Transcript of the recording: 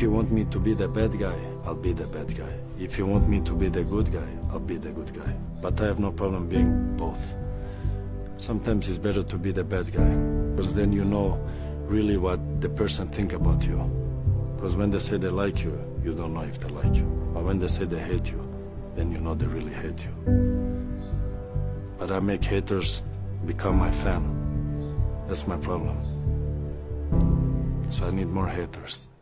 you want me to be the bad guy, I'll be the bad guy. If you want me to be the good guy, I'll be the good guy. But I have no problem being both. Sometimes it's better to be the bad guy, because then you know really what the person think about you. Because when they say they like you, you don't know if they like you. But when they say they hate you, then you know they really hate you. But I make haters become my fan. That's my problem. So I need more haters.